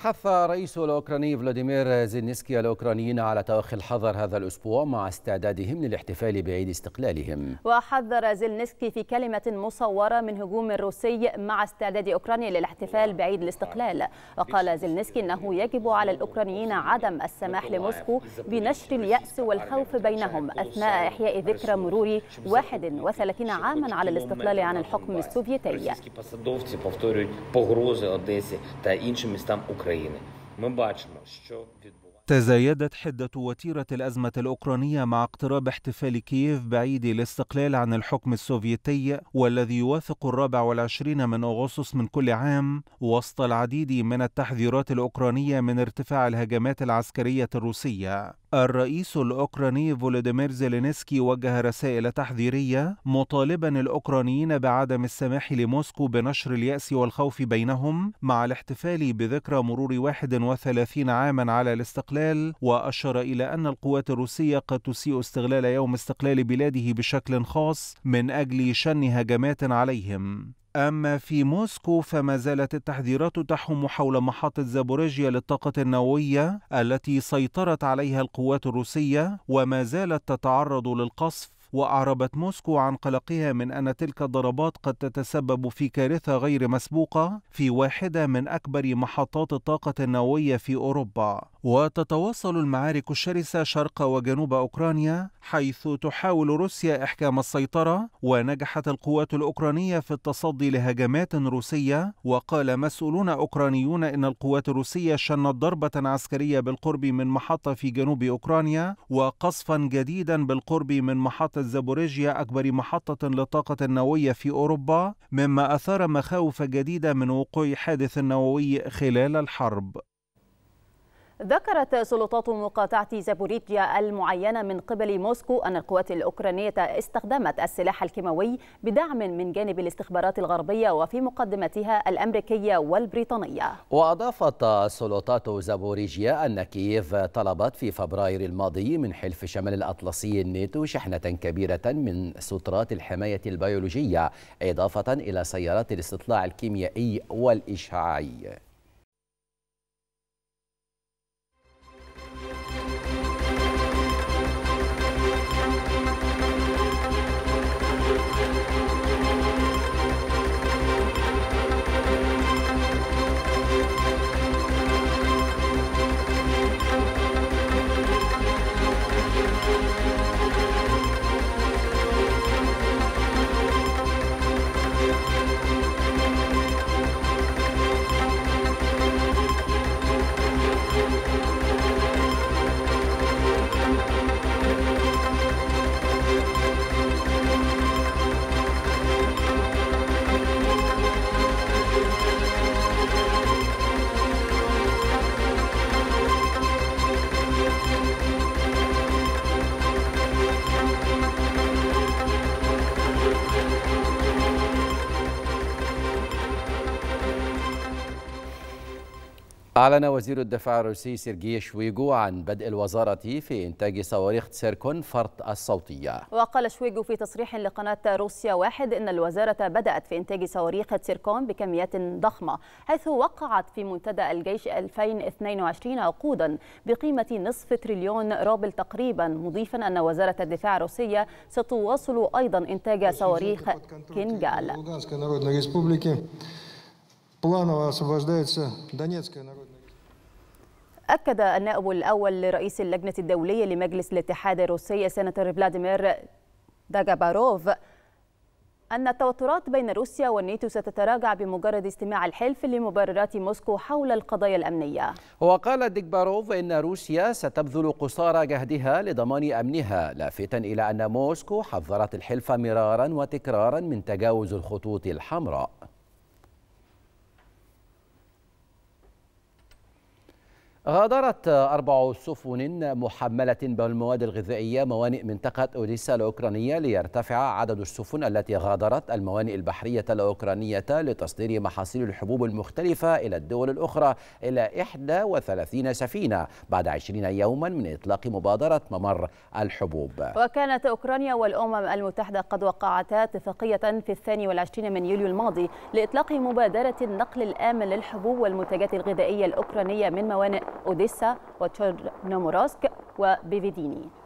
حث الرئيس الأوكراني فلاديمير زيلينسكي الأوكرانيين على توخي الحذر هذا الأسبوع مع استعدادهم للاحتفال بعيد استقلالهم. وحذر زيلينسكي في كلمة مصورة من هجوم روسي مع استعداد أوكرانيا للاحتفال بعيد الاستقلال. وقال زيلينسكي أنه يجب على الأوكرانيين عدم السماح لموسكو بنشر اليأس والخوف بينهم أثناء إحياء ذكرى مرور 31 عاما على الاستقلال عن الحكم السوفيتي. تزايدت حدة وتيرة الأزمة الأوكرانية مع اقتراب احتفال كييف بعيد الاستقلال عن الحكم السوفيتي، والذي يوافق 24 من أغسطس من كل عام، وسط العديد من التحذيرات الأوكرانية من ارتفاع الهجمات العسكرية الروسية. الرئيس الأوكراني فولوديمير زيلينسكي وجه رسائل تحذيرية مطالبا الأوكرانيين بعدم السماح لموسكو بنشر اليأس والخوف بينهم مع الاحتفال بذكرى مرور 31 عاما على الاستقلال، وأشار إلى أن القوات الروسية قد تسيء استغلال يوم استقلال بلاده بشكل خاص من أجل شن هجمات عليهم. أما في موسكو فما زالت التحذيرات تحوم حول محطة زابوريجيا للطاقة النووية التي سيطرت عليها القوات الروسية وما زالت تتعرض للقصف، وأعربت موسكو عن قلقها من أن تلك الضربات قد تتسبب في كارثة غير مسبوقة في واحدة من أكبر محطات الطاقة النووية في أوروبا. وتتواصل المعارك الشرسة شرق وجنوب أوكرانيا، حيث تحاول روسيا إحكام السيطرة، ونجحت القوات الأوكرانية في التصدي لهجمات روسية. وقال مسؤولون أوكرانيون إن القوات الروسية شنت ضربة عسكرية بالقرب من محطة في جنوب أوكرانيا، وقصفا جديدا بالقرب من محطة زابوريجيا أكبر محطة للطاقة النووية في أوروبا، مما أثار مخاوف جديدة من وقوع حادث نووي خلال الحرب. ذكرت سلطات مقاطعة زابوريجيا المعينة من قبل موسكو أن القوات الأوكرانية استخدمت السلاح الكيماوي بدعم من جانب الاستخبارات الغربية وفي مقدمتها الأمريكية والبريطانية. وأضافت سلطات زابوريجيا أن كييف طلبت في فبراير الماضي من حلف شمال الأطلسي الناتو شحنة كبيرة من سترات الحماية البيولوجية، إضافة إلى سيارات الاستطلاع الكيميائي والإشعاعي. أعلن وزير الدفاع الروسي سيرجي شويغو عن بدء الوزارة في إنتاج صواريخ تسيركون فرط الصوتية. وقال شويغو في تصريح لقناة روسيا 1 إن الوزارة بدأت في إنتاج صواريخ تسيركون بكميات ضخمة، حيث وقعت في منتدى الجيش 2022 عقودا بقيمة نصف تريليون روبل تقريبا، مضيفا أن وزارة الدفاع الروسية ستواصل أيضا إنتاج صواريخ كينجال. أكد النائب الأول لرئيس اللجنة الدولية لمجلس الاتحاد الروسي السناتور فلاديمير داغاباروف أن التوترات بين روسيا والناتو ستتراجع بمجرد استماع الحلف لمبررات موسكو حول القضايا الأمنية. وقال ديغباروف إن روسيا ستبذل قصارى جهدها لضمان أمنها، لافتا إلى أن موسكو حذرت الحلف مرارا وتكرارا من تجاوز الخطوط الحمراء. غادرت 4 سفن محملة بالمواد الغذائية موانئ منطقة أوديسا الأوكرانية ليرتفع عدد السفن التي غادرت الموانئ البحرية الأوكرانية لتصدير محاصيل الحبوب المختلفة إلى الدول الأخرى إلى 31 سفينة بعد 20 يوما من إطلاق مبادرة ممر الحبوب. وكانت أوكرانيا والأمم المتحدة قد وقعتا اتفاقية في 22 من يوليو الماضي لإطلاق مبادرة النقل الآمن للحبوب والمنتجات الغذائية الأوكرانية من موانئ أوديسا وتشيرنومورسك وبيفيديني.